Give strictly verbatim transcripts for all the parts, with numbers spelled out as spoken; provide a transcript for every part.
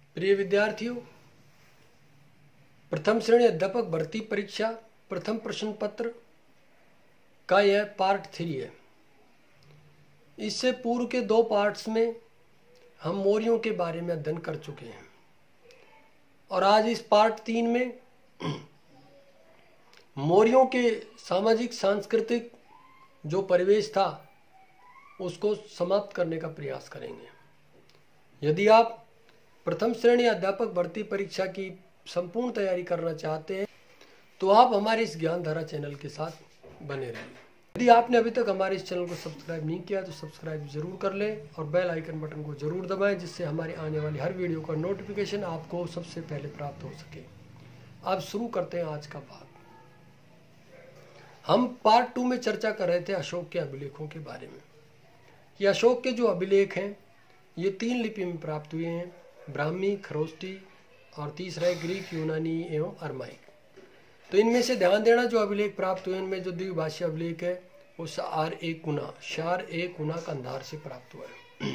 प्रिय विद्यार्थियों, प्रथम श्रेणी अध्यापक भर्ती परीक्षा प्रथम प्रश्न पत्र का यह पार्ट थ्री है। इससे पूर्व के दो पार्ट्स में हम मौर्यों के बारे में अध्ययन कर चुके हैं और आज इस पार्ट तीन में मौर्यों के सामाजिक सांस्कृतिक जो परिवेश था उसको समाप्त करने का प्रयास करेंगे। यदि आप प्रथम श्रेणी अध्यापक भर्ती परीक्षा की संपूर्ण तैयारी करना चाहते हैं तो आप हमारे इस ज्ञानधारा चैनल के साथ बने रहिए। यदि आपने अभी तक हमारे इस चैनल को सब्सक्राइब नहीं किया तो सब्सक्राइब जरूर कर लें और बेल आइकन बटन को जरूर दबाएं, जिससे हमारे आने वाली हर वीडियो का नोटिफिकेशन आपको सबसे पहले प्राप्त हो सके। अब शुरू करते हैं आज का भाग। हम पार्ट टू में चर्चा कर रहे थे अशोक के अभिलेखों के बारे में कि अशोक के जो अभिलेख हैं ये तीन लिपि में प्राप्त हुए हैं, ब्राह्मी, खरोष्टी और तीसरा है ग्रीक, यूनानी एवं अरमाइक। तो इनमें से ध्यान देना, जो अभिलेख प्राप्त हुए उनमें जो द्विभाषी अभिलेख है वो शार ए कुना शार ए कुना कंधार से प्राप्त हुआ है।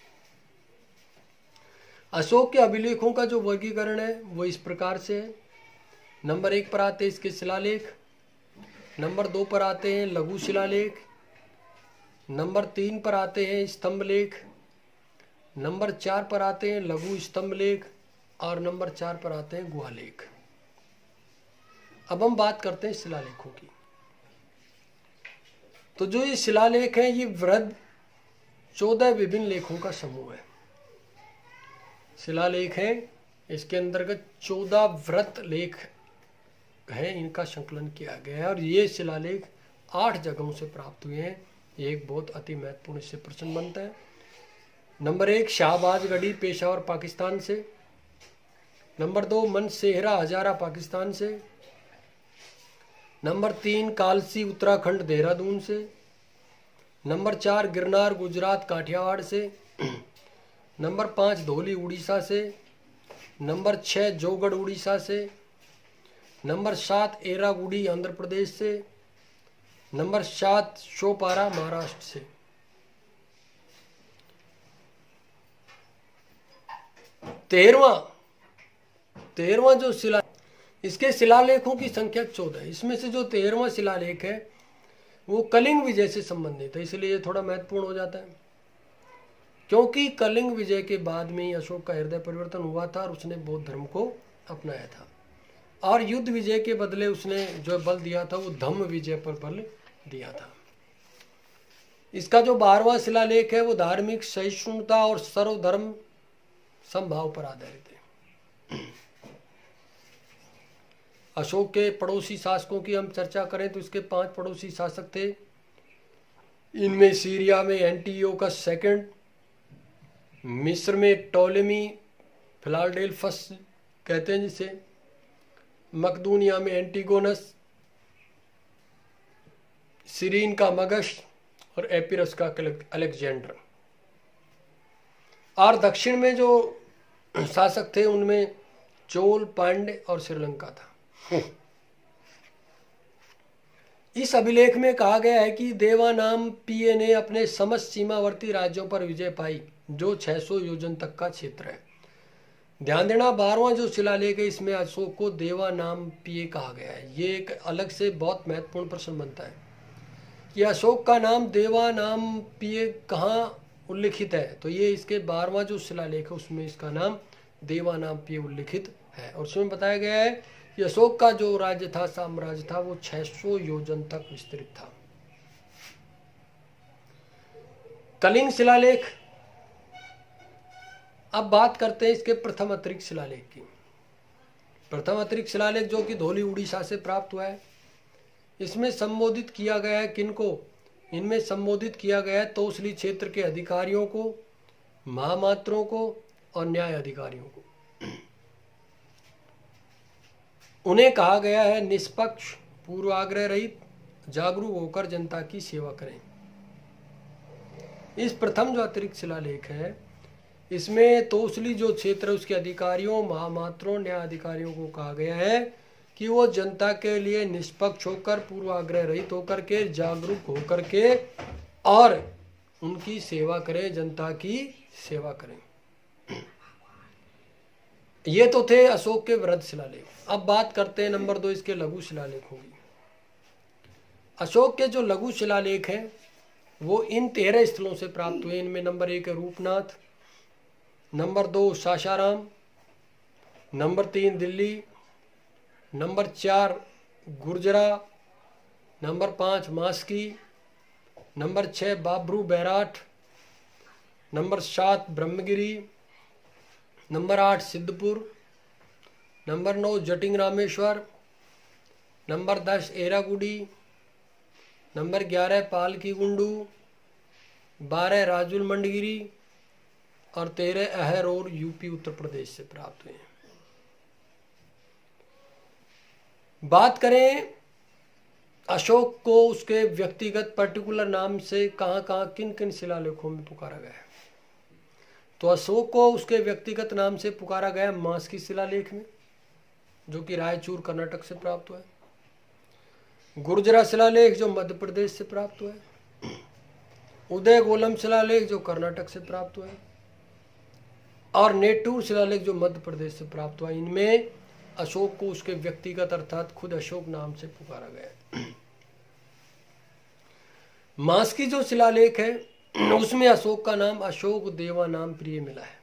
अशोक के अभिलेखों का जो वर्गीकरण है वो इस प्रकार से है। नंबर एक पर आते हैं इसके शिलालेख, नंबर दो पर आते हैं लघु शिलालेख, नंबर तीन पर आते हैं स्तंभ लेख, नंबर चार पर आते हैं लघु स्तंभ लेख और नंबर चार पर आते हैं गुहा लेख। अब हम बात करते हैं शिलालेखों की। तो जो ये शिलालेख है ये वृहद चौदह विभिन्न लेखों का समूह है। शिलालेख है, इसके अंतर्गत चौदह वृत्त लेख हैं, इनका संकलन किया गया है और ये शिलालेख आठ जगहों से प्राप्त हुए हैं। ये एक बहुत अति महत्वपूर्ण इससे प्रश्न बनता है। नंबर एक शाहबाजगढ़ी पेशावर पाकिस्तान से, नंबर दो मनसेहरा हजारा पाकिस्तान से, नंबर तीन कालसी उत्तराखंड देहरादून से, नंबर चार गिरनार गुजरात काठियावाड़ से, नंबर पाँच धौली उड़ीसा से, नंबर छः जोगढ़ उड़ीसा से, नंबर सात एरागुड़ी आंध्र प्रदेश से, नंबर सात शोपारा महाराष्ट्र से। तेरहवां तेरहवां जो शिला इसके शिलालेखों की संख्या चौदह है। इसमें से जो तेरहवां शिलालेख है वो कलिंग विजय से संबंधित है, इसलिए ये थोड़ा महत्वपूर्ण हो जाता है क्योंकि कलिंग विजय के बाद में ही अशोक का हृदय परिवर्तन हुआ था और उसने बौद्ध धर्म को अपनाया था और युद्ध विजय के बदले उसने जो बल दिया था वो धम्म विजय पर बल दिया था। इसका जो बारहवां शिलालेख है वो धार्मिक सहिष्णुता और सर्वधर्म समभाव पर आधारित है। अशोक के पड़ोसी शासकों की हम चर्चा करें तो इसके पांच पड़ोसी शासक थे। इनमें सीरिया में एंटीयोकस सेकंड, मिस्र में टोलेमी फिलाडेल्फस कहते हैं जिसे, मकदूनिया में एंटीगोनस, सीरीन का मगश और एपिरस का अलेक्जेंडर। और दक्षिण में जो शासक थे उनमें चोल, पांड्य और श्रीलंका था। इस अभिलेख में कहा गया है कि देवानाम पिये ने अपने समस्त सीमावर्ती राज्यों पर विजय पाई जो छह सौ योजन तक का क्षेत्र है। ध्यान देना, बारहवां जो शिलालेख है इसमें अशोक को देवानाम पिये कहा गया है। ये एक अलग से बहुत महत्वपूर्ण प्रश्न बनता है कि अशोक का नाम देवानाम पिये कहाँ उल्लिखित है। तो ये इसके बारहवां जो शिलालेख है उसमें इसका नाम देवानाम पिये उल्लिखित है और उसमें बताया गया है कि अशोक का जो राज्य था, साम्राज्य था, वो छह सौ योजन तक विस्तृत था। कलिंग शिलालेख। अब बात करते हैं इसके प्रथम अतिरिक्त शिलालेख की। प्रथम अतिरिक्त शिलालेख जो कि धौली उड़ीसा से प्राप्त हुआ है, इसमें संबोधित किया गया है किनको? इनमें संबोधित किया गया है तोसली क्षेत्र के अधिकारियों को, महामात्रों को और न्याय अधिकारियों को। उन्हें कहा गया है निष्पक्ष, पूर्वाग्रह रहित, जागरूक होकर जनता की सेवा करें। इस प्रथम जो अतिरिक्त शिलालेख है इसमें तोसली जो क्षेत्र उसके अधिकारियों, महामात्रों, न्याय अधिकारियों को कहा गया है कि वो जनता के लिए निष्पक्ष होकर, पूर्वाग्रह रहित होकर के, जागरूक होकर के और उनकी सेवा करें, जनता की सेवा करें। ये तो थे अशोक के वृहद शिलालेख। अब बात करते हैं नंबर दो इसके लघु शिलालेखों की। अशोक के जो लघु शिलालेख हैं वो इन तेरह स्थलों से प्राप्त हुए। इनमें नंबर एक है रूपनाथ, नंबर दो सासाराम, नंबर तीन दिल्ली, नंबर चार गुर्जरा, नंबर पाँच मास्की, नंबर छः बाबरू बैराठ, नंबर सात ब्रह्मगिरी, नंबर आठ सिद्धपुर, नंबर नौ जटिंग रामेश्वर, नंबर दस एरागुडी, नंबर ग्यारह पालकी गुंडू, बारह राजुल मंडगिरी और तेरह अहर और यूपी उत्तर प्रदेश से प्राप्त हुए हैं। बात करें अशोक को उसके व्यक्तिगत पर्टिकुलर नाम से कहाँ कहाँ किन किन शिलालेखों में पुकारा गया है, तो अशोक को उसके व्यक्तिगत नाम से पुकारा गया मास्की शिलालेख में, जो कि रायचूर कर्नाटक से प्राप्त हुआ है। गुर्जरा शिलालेख जो मध्य प्रदेश से प्राप्त हुआ है। उदय गोलम शिलालेख जो कर्नाटक से प्राप्त हुआ है। और नेटूर शिलालेख जो मध्य प्रदेश से प्राप्त हुआ। इनमें अशोक को उसके व्यक्तिगत अर्थात खुद अशोक नाम से पुकारा गया है। मास्की जो शिलालेख है उसमें अशोक का नाम अशोक देवा नाम प्रिय मिला है।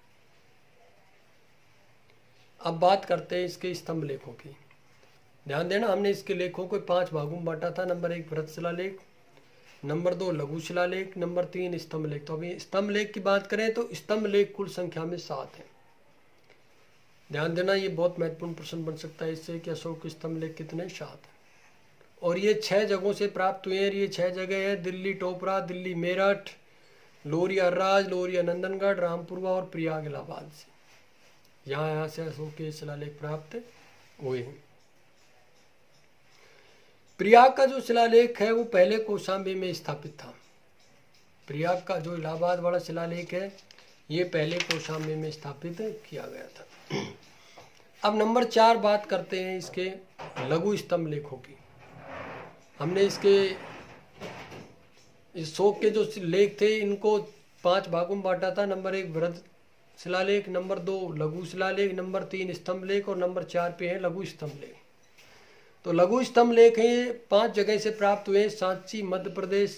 अब बात करते हैं इसके स्तंभ लेखों की। ध्यान देना, हमने इसके लेखों को पांच भागों में बांटा था। नंबर एक वृहद शिलालेख, नंबर दो लघु शिलालेख, नंबर तीन स्तंभ लेख। तो अभी स्तंभ लेख की बात करें तो स्तंभ लेख कुल संख्या में सात है। ध्यान देना, ये बहुत महत्वपूर्ण प्रश्न बन सकता है इससे कि अशोक के स्तंभ लेख कितने, सात हैं। और ये छह जगहों से प्राप्त हुए हैं। ये छह जगह है दिल्ली टोपरा, दिल्ली मेरठ, लोरिया अर्राज, लोरिया नंदनगढ़, रामपुरवा और प्रयाग इलाहाबाद से। यहाँ यहाँ से अशोक के शिलालेख प्राप्त हुए हैं। प्रयाग का जो शिलालेख है वो पहले कौशाम्बी में स्थापित था। प्रयाग का जो इलाहाबाद वाला शिलालेख है ये पहले कौशाम्बी में स्थापित किया गया था। अब नंबर चार बात करते हैं इसके लघु स्तंभ लेखों की। हमने इसके इस अशोक के जो लेख थे इनको पांच भागों में बांटा था। नंबर एक वृहद शिलालेख, नंबर दो लघु शिलालेख, नंबर तीन स्तंभ लेख और नंबर चार पे है लघु स्तंभ लेख। तो लघु स्तंभ लेख है पांच जगह से प्राप्त हुए। सांची मध्य प्रदेश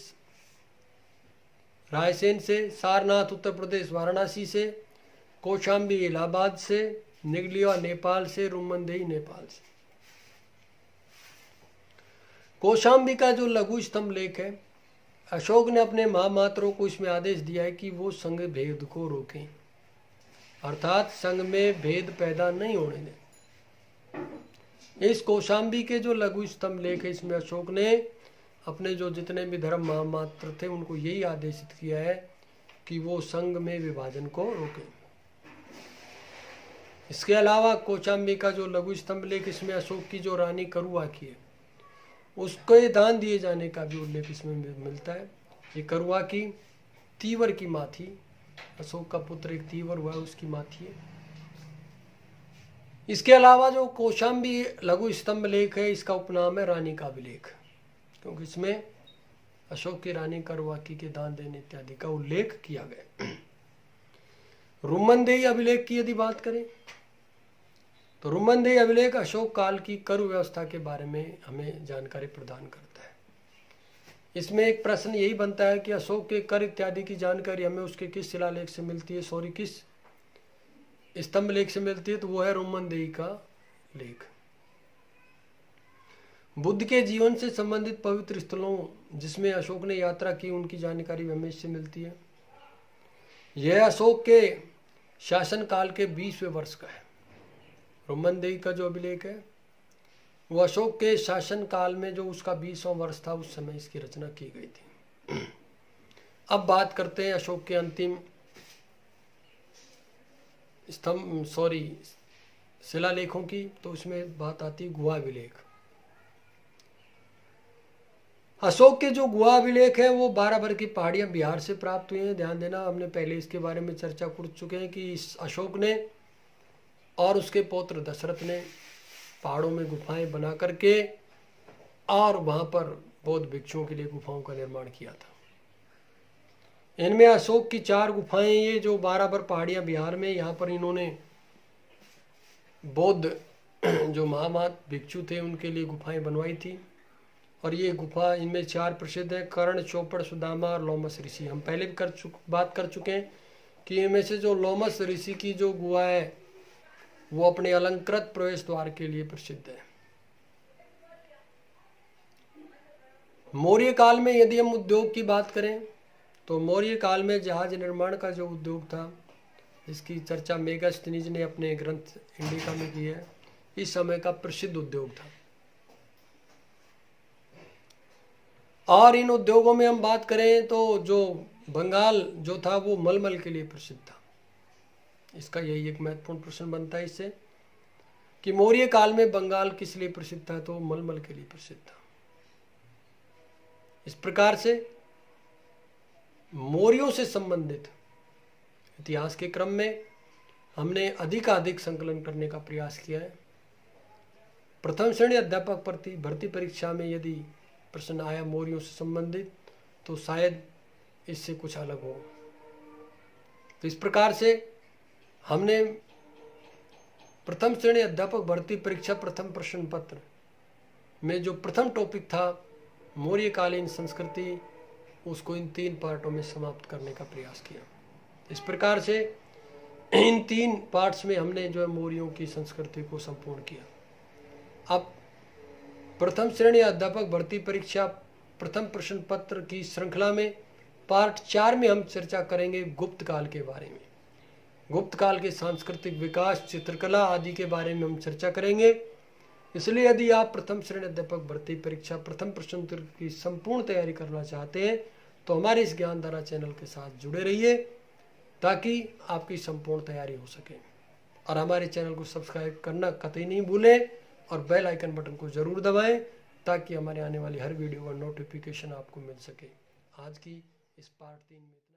रायसेन से, सारनाथ उत्तर प्रदेश वाराणसी से, कौशाम्बी इलाहाबाद से, निगलिया नेपाल से, रुमनदेही नेपाल से। कौशाम्बी का जो लघु स्तंभ लेख है, अशोक ने अपने महामात्रों को इसमें आदेश दिया है कि वो संघ भेद को रोकें, अर्थात संघ में भेद पैदा नहीं होने दें। इस कौशाम्बी के जो लघु स्तंभ लेख है इसमें अशोक ने अपने जो जितने भी धर्म महामात्र थे उनको यही आदेशित किया है कि वो संघ में विभाजन को रोकें। इसके अलावा कौशाम्बी का जो लघु स्तंभ लेख इसमें अशोक की जो रानी करुआ की है उसको दान दिए जाने का भी उल्लेख इसमें मिलता है। ये करुआ की तीवर की माँ थी, अशोक का पुत्र एक तीवर हुआ उसकी माँ थी। इसके अलावा जो कौशाम्बी लघु स्तंभ लेख है इसका उपनाम है रानी का अभिलेख, क्योंकि इसमें अशोक की रानी करुआकी के दान देने इत्यादि का उल्लेख किया गया। रुमनदेही अभिलेख की यदि बात करें तो रुमनदेही अभिलेख अशोक काल की करु व्यवस्था के बारे में हमें जानकारी प्रदान करता है। इसमें एक प्रश्न यही बनता है कि अशोक के कर इत्यादि की जानकारी हमें उसके किस शिलालेख से मिलती है, सॉरी किस स्तंभ लेख से मिलती है, तो वो है रुमनदेही का लेख। बुद्ध के जीवन से संबंधित पवित्र स्थलों जिसमें अशोक ने यात्रा की उनकी जानकारी हमें इससे मिलती है। यह अशोक के शासन काल के बीसवें वर्ष का है। रुमनदेही का जो अभिलेख है वो अशोक के शासन काल में जो उसका बीसवां वर्ष था उस समय इसकी रचना की गई थी। अब बात करते हैं अशोक के अंतिम स्तंभ सॉरी शिलालेखों की, तो उसमें बात आती है गुहा अभिलेख। अशोक के जो गुहा अभिलेख है वो बाराबर की पहाड़ियां बिहार से प्राप्त हुई हैं। ध्यान देना, हमने पहले इसके बारे में चर्चा कर चुके हैं कि इस अशोक ने और उसके पौत्र दशरथ ने पहाड़ों में गुफाएं बना करके और वहां पर बौद्ध भिक्षुओं के लिए गुफाओं का निर्माण किया था। इनमें अशोक की चार गुफाएं ये जो बाराबर पहाड़ियां बिहार में, यहाँ पर इन्होंने बौद्ध जो महामत भिक्षु थे उनके लिए गुफाएं बनवाई थी। और ये गुफा, इनमें चार प्रसिद्ध हैं, कर्ण, चौपड़, सुदामा और लोमस ऋषि। हम पहले भी कर चुक बात कर चुके हैं कि इनमें से जो लोमस ऋषि की जो गुफा है वो अपने अलंकृत प्रवेश द्वार के लिए प्रसिद्ध है। मौर्य काल में यदि हम उद्योग की बात करें तो मौर्य काल में जहाज निर्माण का जो उद्योग था, इसकी चर्चा मेगास्थनीज ने अपने ग्रंथ इंडिका में की है, इस समय का प्रसिद्ध उद्योग था। और इन उद्योगों में हम बात करें तो जो बंगाल जो था वो मलमल के लिए प्रसिद्ध था। इसका यही एक महत्वपूर्ण प्रश्न बनता है इससे कि मौर्य काल में बंगाल किस लिए प्रसिद्ध था, तो मलमल के लिए प्रसिद्ध था। इस प्रकार से मौर्यों से संबंधित इतिहास के क्रम में हमने अधिकाधिक संकलन करने का प्रयास किया है। प्रथम श्रेणी अध्यापक भर्ती भर्ती परीक्षा में यदि प्रश्न आया मौर्यों से संबंधित तो शायद इससे कुछ अलग हो। तो इस प्रकार से हमने प्रथम श्रेणी अध्यापक भर्ती परीक्षा प्रथम प्रश्न पत्र में जो प्रथम टॉपिक था मौर्यकालीन संस्कृति, उसको इन तीन पार्टों में समाप्त करने का प्रयास किया। इस प्रकार से इन तीन पार्ट्स में हमने जो है मौर्यों की संस्कृति को संपूर्ण किया। अब प्रथम श्रेणी अध्यापक भर्ती परीक्षा प्रथम प्रश्न पत्र की श्रृंखला में पार्ट चार में हम चर्चा करेंगे गुप्त काल के बारे में। गुप्त काल के सांस्कृतिक विकास, चित्रकला आदि के बारे में हम चर्चा करेंगे। इसलिए यदि आप प्रथम श्रेणी अध्यापक भर्ती परीक्षा प्रथम प्रश्न पत्र की संपूर्ण तैयारी करना चाहते हैं तो हमारे इस ज्ञानधारा चैनल के साथ जुड़े रहिए ताकि आपकी संपूर्ण तैयारी हो सके। और हमारे चैनल को सब्सक्राइब करना कतई नहीं भूलें और बेल आइकन बटन को जरूर दबाएं ताकि हमारे आने वाली हर वीडियो का नोटिफिकेशन आपको मिल सके। आज की इस पार्ट तीन में